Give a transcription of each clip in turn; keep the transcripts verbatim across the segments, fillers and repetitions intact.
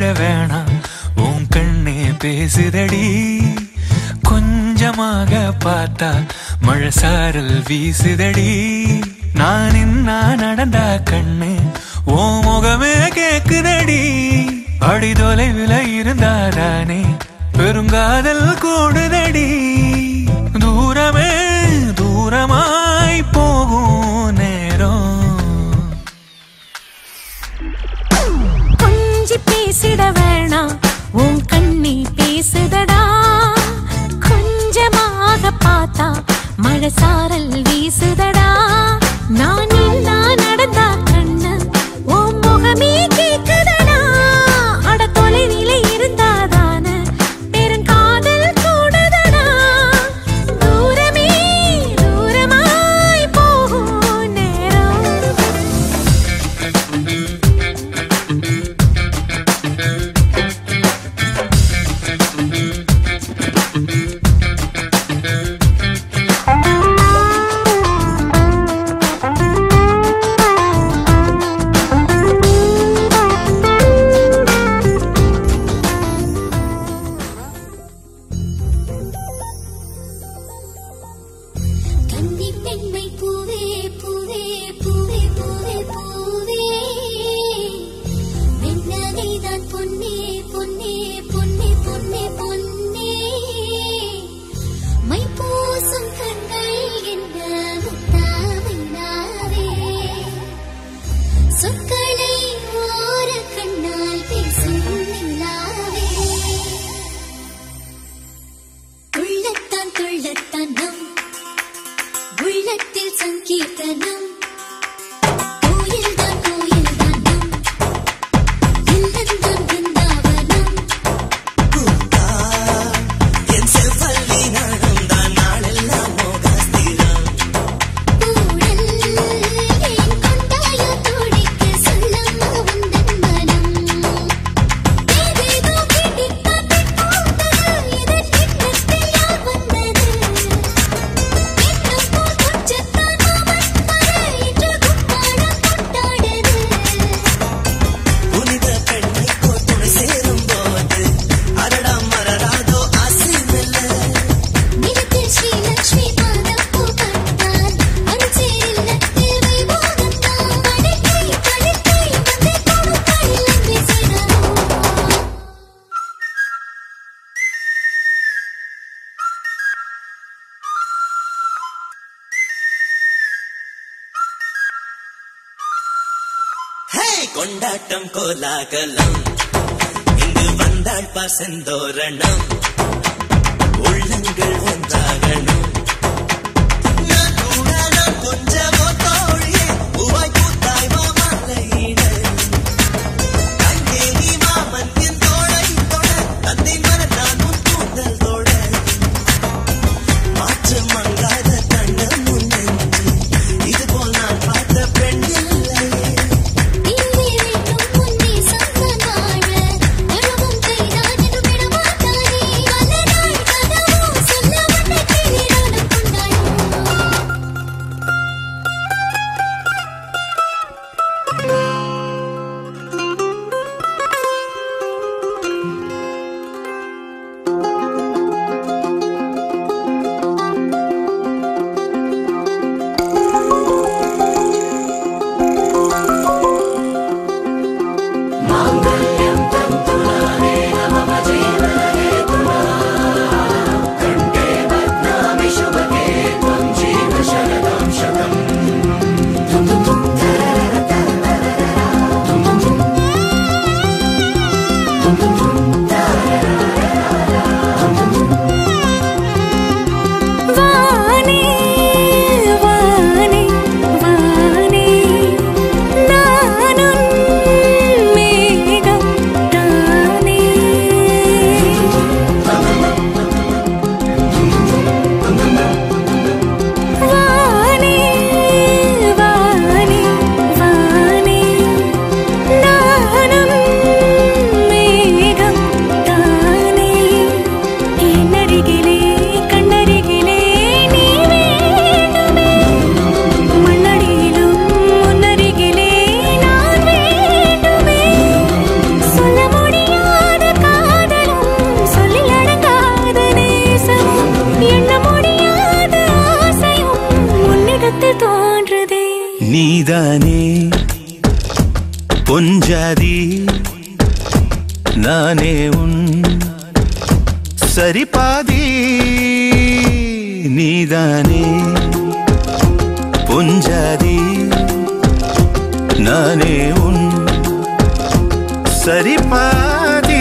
பேசிட வேணாம் உன் கண்ணே பேசுதடி கொஞ்சமாக பார்த்தா மழை சாரல் வீசுதடி நான் இன்னா நடந்தா கண்ணு ஓ முகமே கேக்குதடி அடி தொலைவில் இருந்தாதானே பெருங்காதல் கூடுதடி தூரமே தூரமாய் போகும் நேரம் கொஞ்சி பேசிட வேணாம் உன் கண்ணி பேசுதடா கொஞ்சமாக பார்த்தா மழை சாரல் வீசுதடா நான் இல்லா நடந்தா கண்ணு உன் முகமே கேக்குதடா அட தொலைவிலே இருந்தாதான பெருங்காதல் கூடுதடா தூரமே தூரமாய் போகும் நேரம் கொண்டாட்டம் கோலாகலம் இங்கு வந்தாள் பசந்தோரணம் உள்ளங்கள் ஒன்றாகணும் கொஞ்சமோ தோழியே உவாய் கூத்தாய் மாமல்லையிட அங்கே நீ மாமன் என் தோழை தொட தந்தை மறந்தான் உன் கூந்தல் தொட மாற்று மங்காத கண்ணம் முன்னென்று இதுபோல் நான் பார்த்த பெண் இல்லையே சொல்ல நீதானே பொஞ்சாதி நானே உன் சரிபாதி நீதானே பொஞ்சாதி நானே உன் சரிபாதி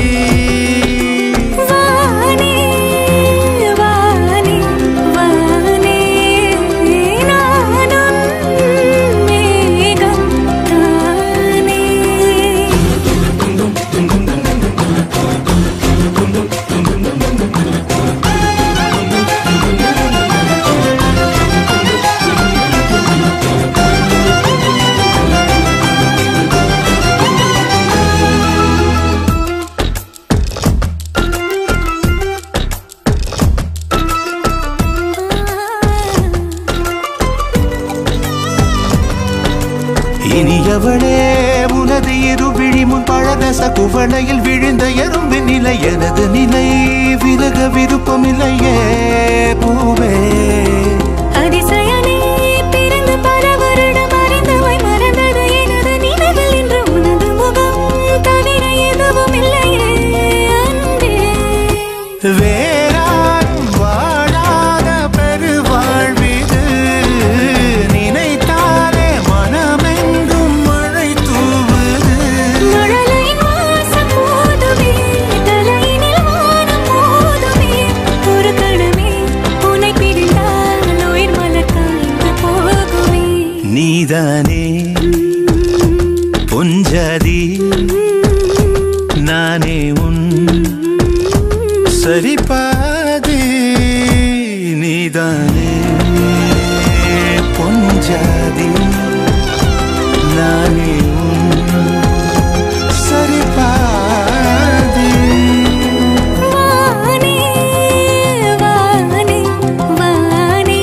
இனியவளே உனது இரு விழி முன் பழதச குவளையில் விழுந்த எறும்பின் நிலை எனது நிலை விலக விருப்பமில்லையே பூவே அதிசயனே பிறந்து பல வருடம் அறிந்தவை மறந்தது எனது நினைவில் இன்று உனது முகம் தவிர எதுவும் இல்லையே அன்பே வேறாரும் வாழாத பெருவாழ்விது நினைத்தாலே மனமெங்கும் மழை தூவுது மழலையின் வாசம் போதுமே தலையினில் வானம் போதுமே ஒரு கணமே உன்னை பிரிந்தால் உயிர் மலர் காய்ந்து போகுமே நீதானே பொஞ்சாதி நானே உன் சரிபாதி நீதானே பொஞ்சாதி நானே உன் சரிபாதி வானே வானே வானே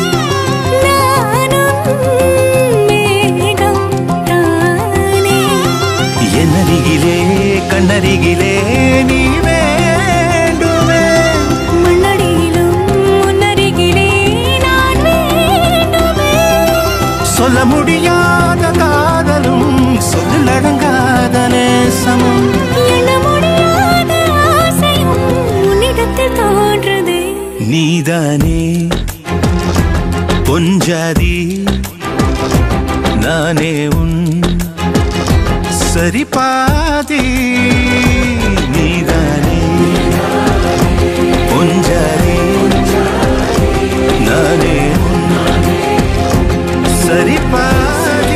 நானும் மேகம் தானே என்னருகிலே கண்ணருகிலே நீ வேண்டுமே மண்ணடியிலும் முன்னருகிலே நான் வேண்டுமே சொல்ல முடியாத காதலும் சொல்லடங்காத நேசமும் எண்ண முடியாத ஆசையும் உன்னிடத்தில் தோன்றுதே நீதானே பொஞ்சாதி நானே உன் சரிபாதி நீதானே பொஞ்சாதி நானே உன் சரிபாதி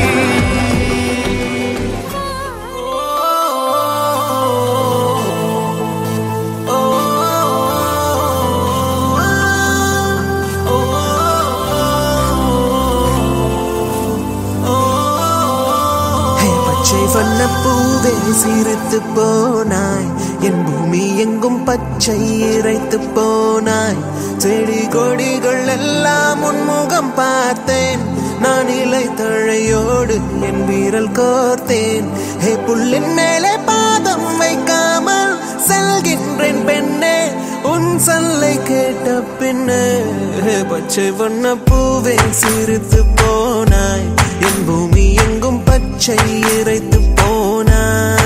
பச்சை வண்ண பூவே சிரித்து போனாய் என் பூமி எங்கும் பச்சை இறைத்து போனாய் செடி கொடிகள் எல்லாம் உன்முகம் பார்த்தேன் நான் இலை தழையோடு என் வீரல் கோர்த்தேன் ஹே புல்லின் மேலே பாதம் வைக்காமல் செல்கின்றேன் பெண்ணே உன் சொல்லை கேட்ட பின்னே பச்சை வண்ண பூவே சிரித்து போனாய் என் பூமி எங்கும் பச்சை இறைத்து போனாய்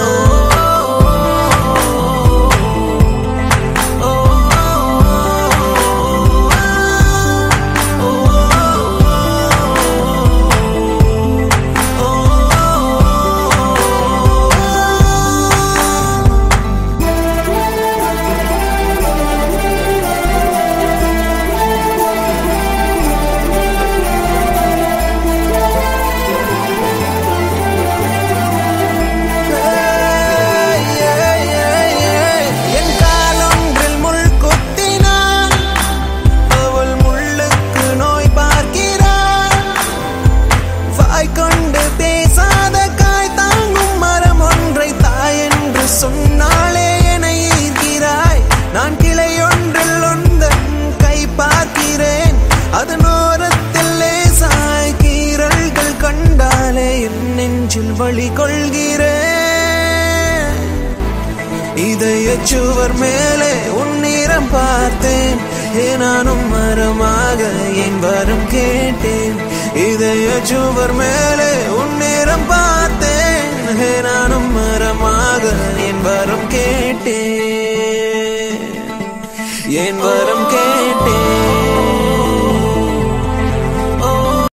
வழி கொள்கிறேன் இதய சுவர் மேலே உன்னிறம் பார்த்தேன் நானும் மரமாக என் வரம் கேட்டேன் இதய சுவர் மேலே உன்னிறம் பார்த்தேன் நானும் மரமாக என் வரம் கேட்டேன் என் வரம்